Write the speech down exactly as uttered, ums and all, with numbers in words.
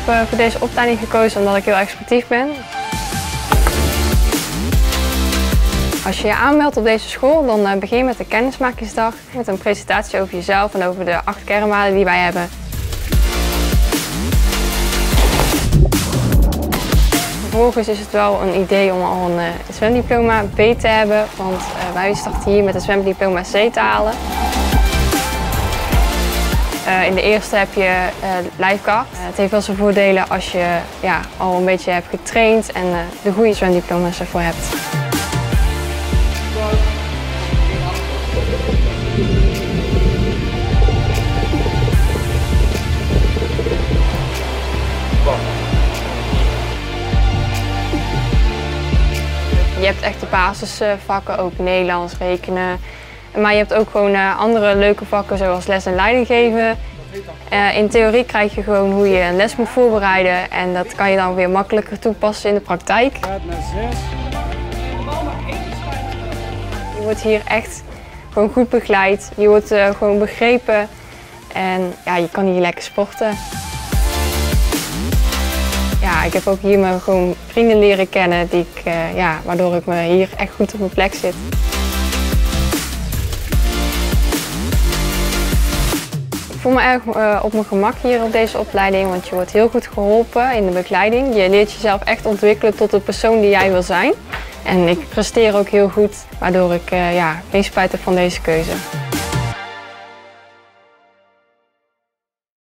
uh, voor deze opleiding gekozen omdat ik heel erg sportief ben. Als je je aanmeldt op deze school, dan uh, begin je met de kennismakingsdag. Met een presentatie over jezelf en over de acht kernwaarden die wij hebben. Vervolgens is het wel een idee om al een uh, zwemdiploma B te hebben, want uh, wij starten hier met een zwemdiploma C te halen. Uh, in de eerste heb je uh, lifeguard. Uh, het heeft wel zijn voordelen als je ja, al een beetje hebt getraind en uh, de goede zwemdiploma's ervoor hebt. Je hebt echt de basisvakken, ook Nederlands, rekenen. Maar je hebt ook gewoon uh, andere leuke vakken zoals les en leiding geven. Uh, in theorie krijg je gewoon hoe je een les moet voorbereiden en dat kan je dan weer makkelijker toepassen in de praktijk. Je wordt hier echt gewoon goed begeleid, je wordt uh, gewoon begrepen en ja, je kan hier lekker sporten. Ja, ik heb ook hier mijn gewoon vrienden leren kennen, die ik, uh, ja, waardoor ik me hier echt goed op mijn plek zit. Ik voel me erg uh, op mijn gemak hier op deze opleiding, want je wordt heel goed geholpen in de begeleiding. Je leert jezelf echt ontwikkelen tot de persoon die jij wil zijn. En ik presteer ook heel goed, waardoor ik uh, ja, geen spijt heb van deze keuze.